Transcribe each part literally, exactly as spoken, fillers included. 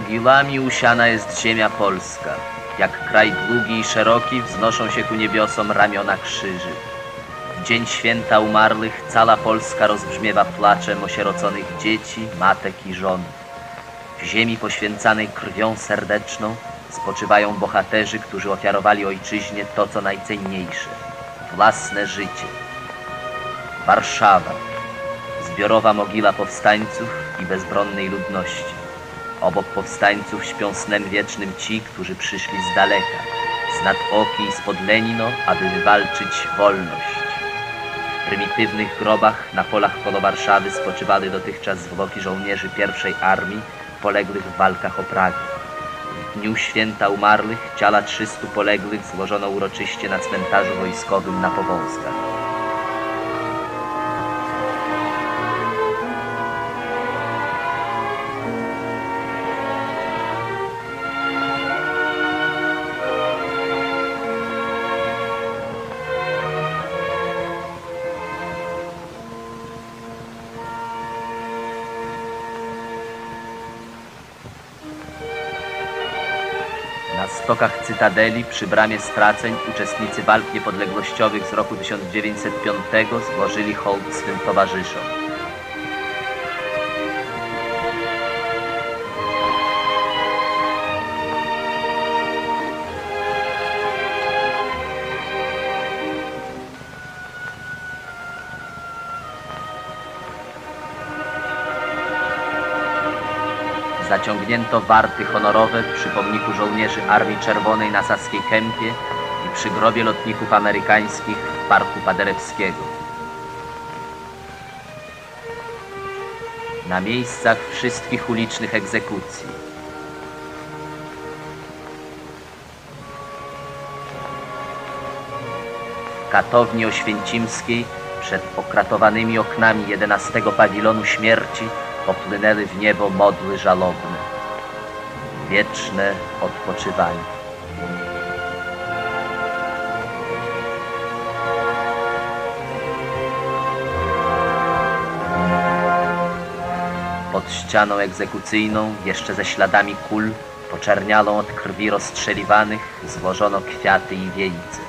Mogilami usiana jest ziemia polska. Jak kraj długi i szeroki wznoszą się ku niebiosom ramiona krzyży. W dzień święta umarłych cała Polska rozbrzmiewa płaczem osieroconych dzieci, matek i żon. W ziemi poświęcanej krwią serdeczną spoczywają bohaterzy, którzy ofiarowali ojczyźnie to, co najcenniejsze – własne życie. Warszawa, zbiorowa mogila powstańców i bezbronnej ludności. Obok powstańców śpią snem wiecznym ci, którzy przyszli z daleka, z nad Oki i spod Lenino, aby wywalczyć wolność. W prymitywnych grobach na polach koło Warszawy spoczywały dotychczas zwłoki żołnierzy pierwszej armii poległych w walkach o Pragę. W dniu święta umarłych ciała trzystu poległych złożono uroczyście na cmentarzu wojskowym na Powązkach. Na stokach Cytadeli przy bramie Straceń uczestnicy walk niepodległościowych z roku tysiąc dziewięćset piątego złożyli hołd swym towarzyszom. Zaciągnięto warty honorowe przy pomniku żołnierzy Armii Czerwonej na Saskiej Kępie i przy grobie lotników amerykańskich w Parku Paderewskiego. Na miejscach wszystkich ulicznych egzekucji. W katowni oświęcimskiej przed okratowanymi oknami jedenastego pawilonu śmierci popłynęły w niebo modły żalobne. Wieczne odpoczywanie. Pod ścianą egzekucyjną, jeszcze ze śladami kul, poczernialą od krwi rozstrzeliwanych, złożono kwiaty i wieńce.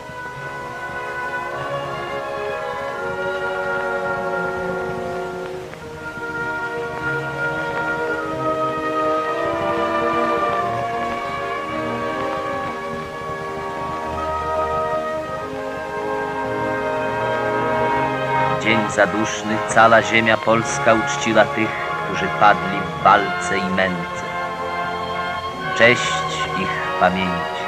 Dzień zaduszny cała ziemia polska uczciła tych, którzy padli w walce i męce. Cześć ich pamięci.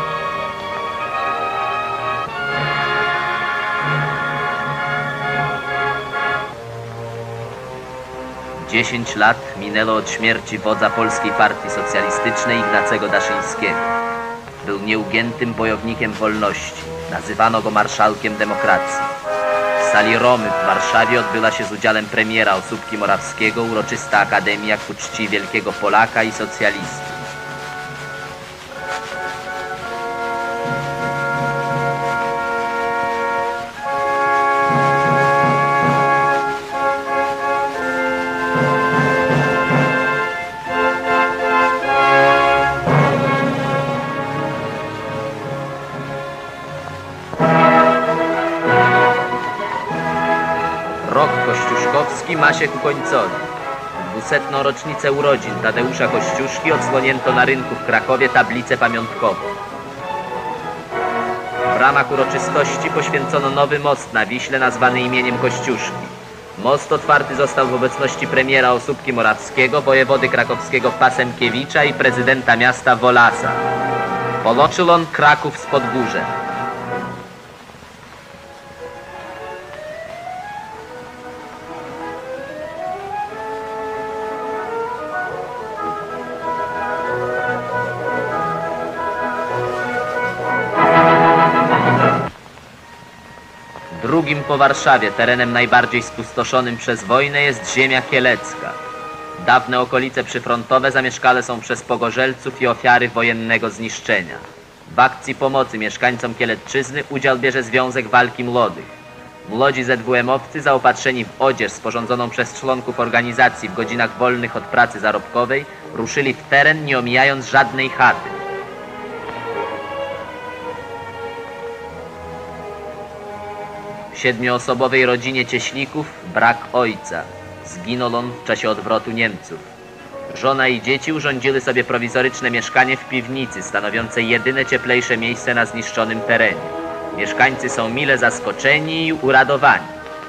Dziesięć lat minęło od śmierci wodza Polskiej Partii Socjalistycznej Ignacego Daszyńskiego. Był nieugiętym bojownikiem wolności. Nazywano go marszałkiem demokracji. W sali Romy w Warszawie odbyła się z udziałem premiera Osóbki Morawskiego uroczysta akademia ku czci wielkiego Polaka i socjalisty. Rok kościuszkowski ma się ku końcowi. Dwusetną rocznicę urodzin Tadeusza Kościuszki odsłonięto na rynku w Krakowie tablicę pamiątkową. W ramach uroczystości poświęcono nowy most na Wiśle nazwany imieniem Kościuszki. Most otwarty został w obecności premiera Osóbki Morawskiego, wojewody krakowskiego Pasemkiewicza i prezydenta miasta Wolasa. Połączył on Kraków z Podgórzem. Drugim po Warszawie terenem najbardziej spustoszonym przez wojnę jest ziemia kielecka. Dawne okolice przyfrontowe zamieszkane są przez pogorzelców i ofiary wojennego zniszczenia. W akcji pomocy mieszkańcom Kielecczyzny udział bierze Związek Walki Młodych. Młodzi Z W M-owcy zaopatrzeni w odzież sporządzoną przez członków organizacji w godzinach wolnych od pracy zarobkowej ruszyli w teren, nie omijając żadnej chaty. W siedmioosobowej rodzinie Cieślików brak ojca. Zginął on w czasie odwrotu Niemców. Żona i dzieci urządzili sobie prowizoryczne mieszkanie w piwnicy, stanowiące jedyne cieplejsze miejsce na zniszczonym terenie. Mieszkańcy są mile zaskoczeni i uradowani.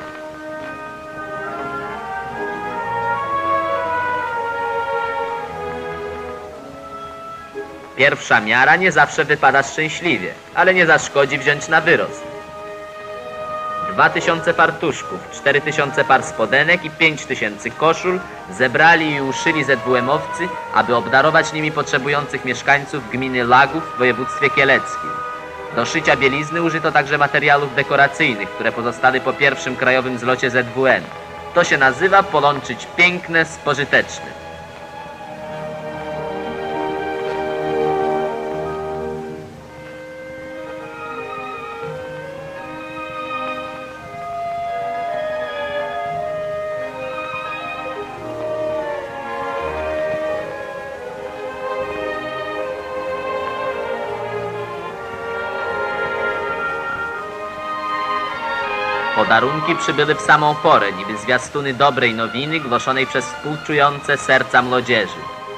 Pierwsza miara nie zawsze wypada szczęśliwie, ale nie zaszkodzi wziąć na wyrost. Dwa tysiące fartuszków, cztery tysiące par spodenek i pięć tysięcy koszul zebrali i uszyli Z W M-owcy, aby obdarować nimi potrzebujących mieszkańców gminy Lagów w województwie kieleckim. Do szycia bielizny użyto także materiałów dekoracyjnych, które pozostały po pierwszym krajowym zlocie Z W M. To się nazywa połączyć piękne z pożytecznym. Podarunki przybyły w samą porę, niby zwiastuny dobrej nowiny głoszonej przez współczujące serca młodzieży.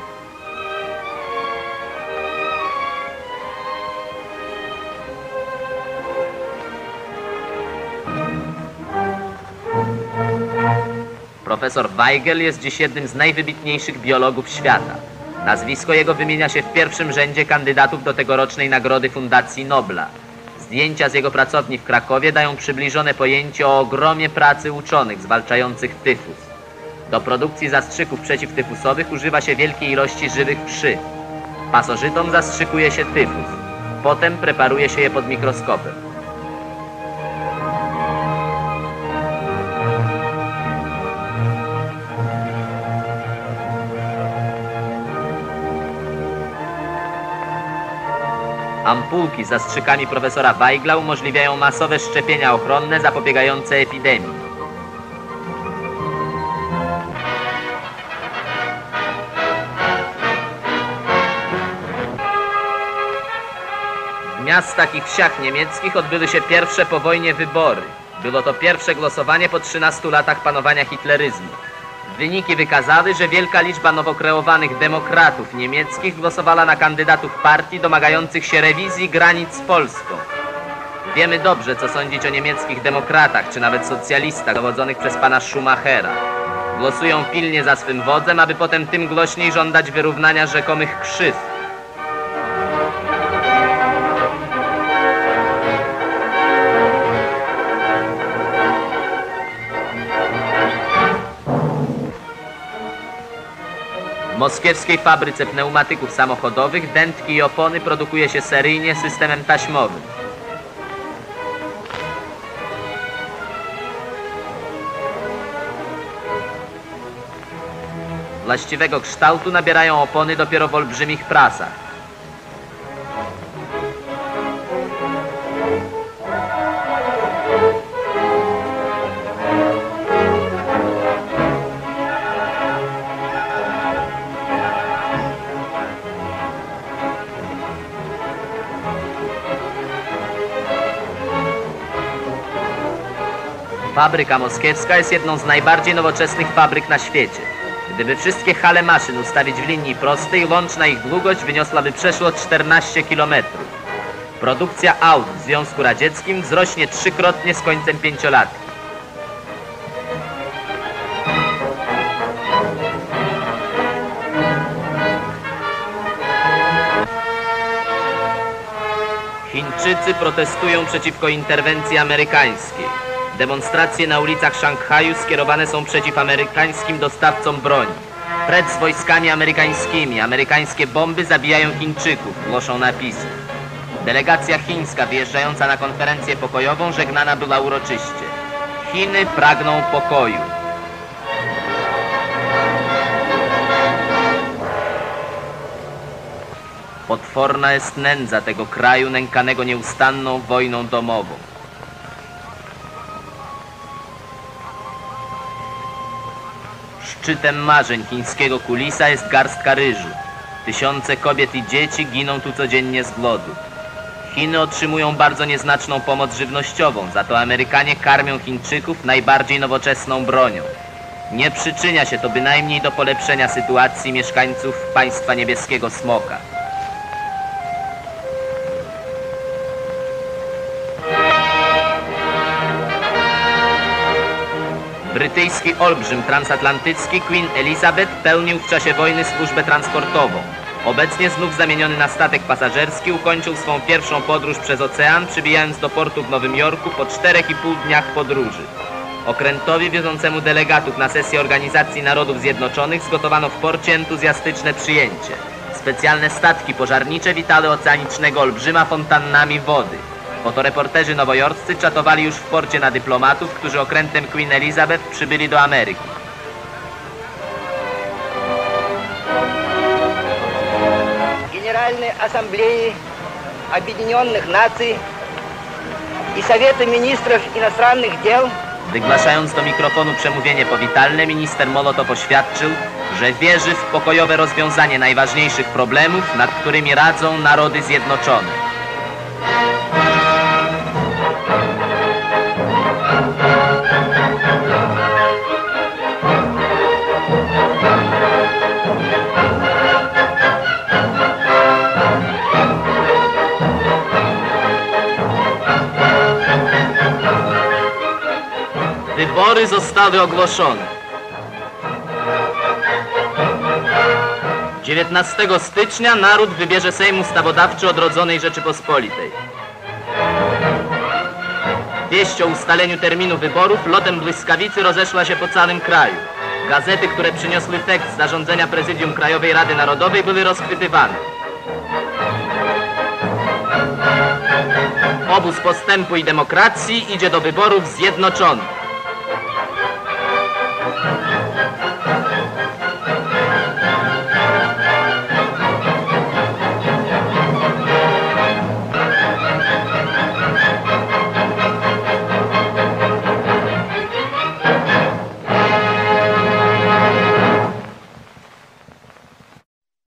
Profesor Weigel jest dziś jednym z najwybitniejszych biologów świata. Nazwisko jego wymienia się w pierwszym rzędzie kandydatów do tegorocznej nagrody Fundacji Nobla. Zdjęcia z jego pracowni w Krakowie dają przybliżone pojęcie o ogromie pracy uczonych zwalczających tyfus. Do produkcji zastrzyków przeciwtyfusowych używa się wielkiej ilości żywych wszy. Pasożytom zastrzykuje się tyfus. Potem preparuje się je pod mikroskopem. Ampulki z zastrzykami profesora Weigla umożliwiają masowe szczepienia ochronne zapobiegające epidemii. W miastach i wsiach niemieckich odbyły się pierwsze po wojnie wybory. Było to pierwsze głosowanie po trzynastu latach panowania hitleryzmu. Wyniki wykazały, że wielka liczba nowo kreowanych demokratów niemieckich głosowała na kandydatów partii domagających się rewizji granic z Polską. Wiemy dobrze, co sądzić o niemieckich demokratach, czy nawet socjalistach dowodzonych przez pana Schumachera. Głosują pilnie za swym wodzem, aby potem tym głośniej żądać wyrównania rzekomych krzywd. W moskiewskiej fabryce pneumatyków samochodowych dętki i opony produkuje się seryjnie systemem taśmowym. Właściwego kształtu nabierają opony dopiero w olbrzymich prasach. Fabryka moskiewska jest jedną z najbardziej nowoczesnych fabryk na świecie. Gdyby wszystkie hale maszyn ustawić w linii prostej, łączna ich długość wyniosłaby przeszło czternaście kilometrów. Produkcja aut w Związku Radzieckim wzrośnie trzykrotnie z końcem pięciolatki. Chińczycy protestują przeciwko interwencji amerykańskiej. Demonstracje na ulicach Szanghaju skierowane są przeciw amerykańskim dostawcom broni. Precz z wojskami amerykańskimi, amerykańskie bomby zabijają Chińczyków, głoszą napisy. Delegacja chińska wyjeżdżająca na konferencję pokojową żegnana była uroczyście. Chiny pragną pokoju. Potworna jest nędza tego kraju nękanego nieustanną wojną domową. Szczytem marzeń chińskiego kulisa jest garstka ryżu. Tysiące kobiet i dzieci giną tu codziennie z głodu. Chiny otrzymują bardzo nieznaczną pomoc żywnościową, za to Amerykanie karmią Chińczyków najbardziej nowoczesną bronią. Nie przyczynia się to bynajmniej do polepszenia sytuacji mieszkańców państwa niebieskiego smoka. Brytyjski olbrzym transatlantycki Queen Elizabeth pełnił w czasie wojny służbę transportową. Obecnie znów zamieniony na statek pasażerski ukończył swą pierwszą podróż przez ocean, przybijając do portu w Nowym Jorku po czterech i pół dniach podróży. Okrętowi wiodącemu delegatów na sesję Organizacji Narodów Zjednoczonych zgotowano w porcie entuzjastyczne przyjęcie. Specjalne statki pożarnicze witały oceanicznego olbrzyma fontannami wody. Fotoreporterzy nowojorscy czatowali już w porcie na dyplomatów, którzy okrętem Queen Elizabeth przybyli do Ameryki. Генеральной Ассамблеи Объединенных Наций и Совета Министров иностранных дел. Wygłaszając do mikrofonu przemówienie powitalne, minister Molotow oświadczył, że wierzy w pokojowe rozwiązanie najważniejszych problemów, nad którymi radzą Narody Zjednoczone. Wybory zostały ogłoszone. dziewiętnastego stycznia naród wybierze Sejm Ustawodawczy odrodzonej Rzeczypospolitej. Wieść o ustaleniu terminu wyborów lotem błyskawicy rozeszła się po całym kraju. Gazety, które przyniosły tekst zarządzenia Prezydium Krajowej Rady Narodowej, były rozchwytywane. Obóz Postępu i Demokracji idzie do wyborów zjednoczony.